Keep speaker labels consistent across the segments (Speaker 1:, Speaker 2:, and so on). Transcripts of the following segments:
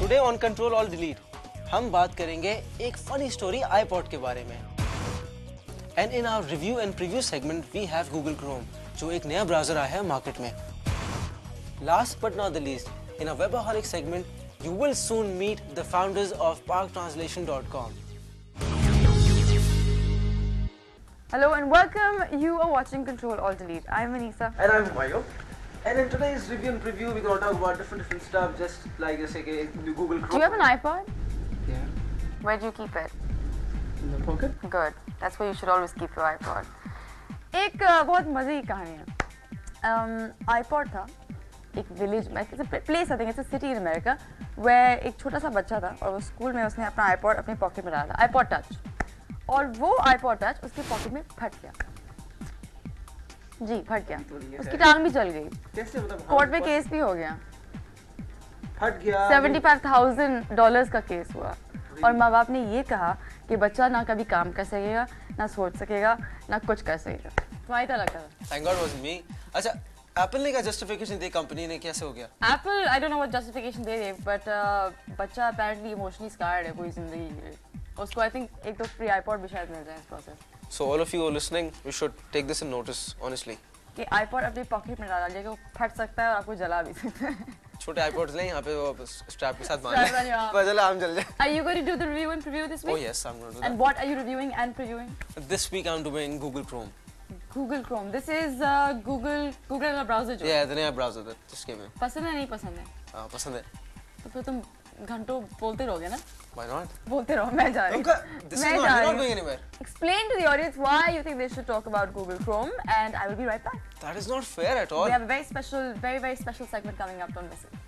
Speaker 1: Today on control all delete हम बात करेंगे एक फनी स्टोरी आईपॉड के बारे में। And in our review and preview segment we have Google Chrome, जो एक नया ब्राउजर आया है मार्केट में। Last but not the least, in a वेबaholic segment you will soon meet the founders of parktranslation.com.
Speaker 2: Hello and welcome. You are watching Control Alt Delete. I'm Anisa.
Speaker 1: And I'm Mayo. And in today's review and preview, we're going to talk about different stuff, just like Google Chrome.
Speaker 2: Do you have an iPod?
Speaker 1: Yeah.
Speaker 2: Where do you keep it?
Speaker 1: In the pocket.
Speaker 2: Good. That's where you should always keep your iPod. एक बहुत मजे की कहानी है। iPod था एक village में, it's a place I think it's a city in America where एक छोटा सा बच्चा था और वो स्कूल में उसने अपना iPod अपने पॉकेट में डाला, iPod Touch, और वो iPod Touch उसके पॉकेट में फट गया। जी फट गया, उसकी टांग भी चल गई,
Speaker 1: कैसे मतलब
Speaker 2: कोर्ट में केस भी हो गया,
Speaker 1: फट गया,
Speaker 2: $75,000 का केस हुआ। और माँ बाप ने ये कहा कि बच्चा ना कभी काम कर सकेगा, ना सोच सकेगा, ना कुछ कर सकेगा। तुम्हारी क्या लगता है?
Speaker 1: Thank God wasn't me. अच्छा, एप्पल ने क्या जस्टिफिकेशन दी कंपनी ने, कैसे हो गया?
Speaker 2: Apple, I don't know what justification they gave, but बच्चा apparently emotionally scarred है पूरी जिंदगी के लिए। उसको I think एक तो free iPod भी शायद मिल जाए इस process.
Speaker 1: So all of you who are listening, you should take this in notice, honestly.
Speaker 2: कि iPod अपने पॉकेट में डाला जाएगा, वो फट सकता है और आपको जला भी सकता है।
Speaker 1: छोटे iPods लें, यहाँ पे वो स्ट्रैप के साथ बांध लें, बस जला आम जल जाए।
Speaker 2: Are you going to do the review and preview this week?
Speaker 1: Oh yes, I'm going to do that.
Speaker 2: And what are you reviewing and previewing?
Speaker 1: This week I'm doing Google Chrome.
Speaker 2: Google Chrome. This is Google का browser जो।
Speaker 1: Yeah, the नया browser that just came in.
Speaker 2: पसंद है नहीं पसंद है?
Speaker 1: हाँ, पसंद है।
Speaker 2: तो फिर तुम घंटों बोलते रहोगे ना?
Speaker 1: Why not?
Speaker 2: बोलते रहो, मैं जा रही हूँ।
Speaker 1: This is not, you're not going anywhere.
Speaker 2: Explain to the audience why you think they should talk about Google Chrome, and I will be right back.
Speaker 1: That is not fair at all.
Speaker 2: We have a very special, very special segment coming up. Don't miss it.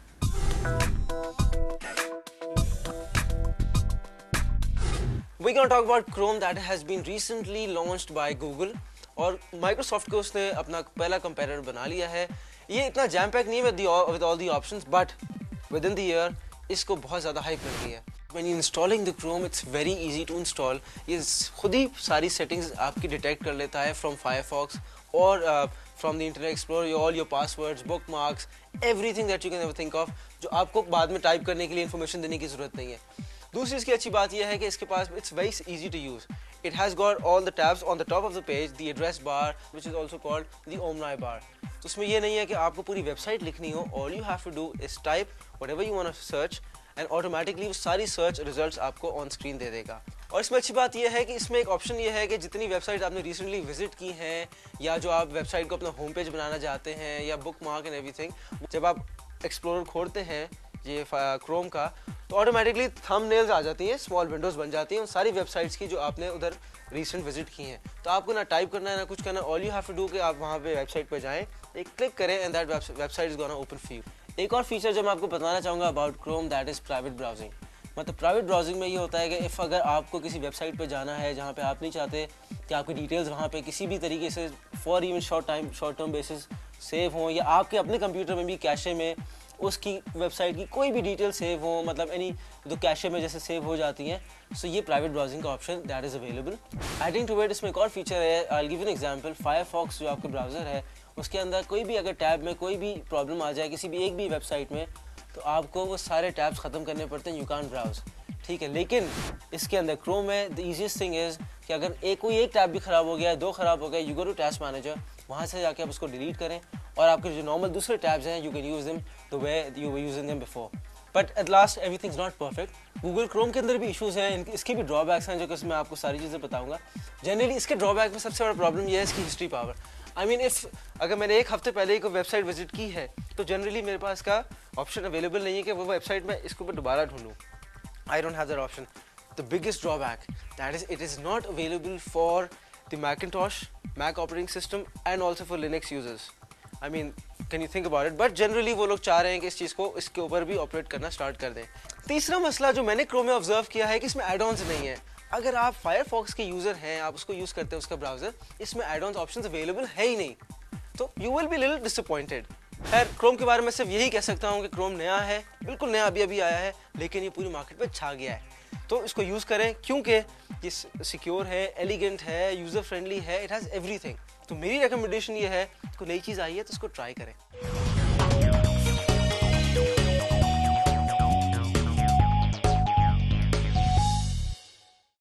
Speaker 1: We're going to talk about Chrome that has been recently launched by Google. और Microsoft को उसने अपना पहला competitor बना लिया है। ये इतना जैम पैक नहीं है with all the options, but within the year इसको बहुत ज़्यादा हाइप मिल गई है। When you're installing the Chrome, it's very easy to install. ये खुद ही सारी settings आपकी डिटेक्ट कर लेता है from Firefox और from the Internet Explorer, all your passwords, bookmarks, everything that you can ever think of, जो आपको बाद में टाइप करने के लिए इन्फॉर्मेशन देने की ज़रूरत नहीं है। दूसरी इसकी अच्छी बात यह है कि इसके पास it's very easy to use. It has got all the tabs on the top of the page, the address bar, which is also called the Omni bar. तो उसमें ये नहीं है कि आपको पूरी वेबसाइट लिखनी हो, all you have to do is type whatever you want to search and automatically वो सारी सर्च रिजल्ट्स आपको ऑन स्क्रीन दे देगा। और इसमें अच्छी बात यह है कि इसमें एक ऑप्शन ये है कि जितनी वेबसाइट आपने रिसेंटली विजिट की हैं या जो आप वेबसाइट को अपना होम पेज बनाना चाहते हैं या बुक मार्क एंड एवरीथिंग, जब आप एक्सप्लोरर खोलते हैं ये क्रोम का, तो ऑटोमेटिकली थंबनेल्स आ जाती हैं, स्मॉल विंडोज़ बन जाती हैं उन सारी वेबसाइट्स की जो आपने उधर रिसेंट विजिट की हैं। तो आपको ना टाइप करना है ना कुछ करना, all you have to do कि आप वहाँ पे वेबसाइट पर जाएँ, एक क्लिक करें and that website is gonna open for you. एक और फीचर जो मैं आपको बताना चाहूँगा about Chrome, that is private browsing. मतलब प्राइवेट ब्राउजिंग में ये होता है कि इफ़ अगर आपको किसी वेबसाइट पे जाना है जहाँ पे आप नहीं चाहते कि आपकी डिटेल्स वहाँ पे किसी भी तरीके से for even short term basis save हों, या आपके अपने कंप्यूटर में भी कैशे में उसकी वेबसाइट की कोई भी डिटेल सेव हो, मतलब एनी जो कैशे में जैसे सेव हो जाती हैं, सो ये प्राइवेट ब्राउजिंग का option that is available. Adding to it इसमें एक और फीचर है, I will give an example. Firefox जो आपका ब्राउज़र है उसके अंदर कोई भी अगर टैब में कोई भी प्रॉब्लम आ जाए किसी भी एक भी वेबसाइट में, तो आपको वो सारे टैब्स ख़त्म करने पड़ते हैं, यू कांट ब्राउज, ठीक है। लेकिन इसके अंदर क्रोम में द ईजीएस्ट थिंग इज़ कि अगर कोई एक टैब भी ख़राब हो गया, दो ख़राब हो गया, you go to task manager, वहाँ से जाके आप उसको डिलीट करें और आपके जो नॉर्मल दूसरे टैब्स हैं you can use them the way you were using them before. But at last everything is not perfect. Google Chrome के अंदर भी इशूज़ हैं, इसके भी ड्रॉबैक्स हैं जो कि मैं आपको सारी चीज़ें बताऊँगा। जनरली इसके ड्रॉबैक में सबसे बड़ा प्रॉब्लम यह है इसकी हिस्ट्री पावर। आई मीन अगर मैंने एक हफ्ते पहले एक वेबसाइट विजिट की है तो जनरली मेरे पास का ऑप्शन अवेलेबल नहीं है कि वो वेबसाइट में इसके ऊपर दोबारा ढूंढूँ। I don't have that option. The biggest drawback that is it is not available for the Macintosh, Mac operating system and also for Linux users. I mean, can you think about it? But generally वो लोग चाह रहे हैं कि इस चीज़ को इसके ऊपर भी ऑपरेट करना स्टार्ट कर दें। तीसरा मसला जो मैंने क्रोम में ऑब्जर्व किया है कि इसमें एड-ऑन्स नहीं है। अगर आप फायरफॉक्स के यूज़र हैं, आप उसको यूज़ करते हैं उसका ब्राउज़र, इसमें एड-ऑन्स ऑप्शंस अवेलेबल है ही नहीं, तो you will be little disappointed. खैर क्रोम के बारे में सिर्फ यही कह सकता हूँ कि क्रोम नया है, बिल्कुल नया अभी आया है, लेकिन ये पूरी मार्केट पे छा गया है। तो इसको यूज़ करें क्योंकि ये सिक्योर है, एलिगेंट है, यूज़र फ्रेंडली है, इट हैज़ एवरीथिंग। तो मेरी रिकमेंडेशन ये है, कोई नई चीज़ आई है तो इसको ट्राई करें।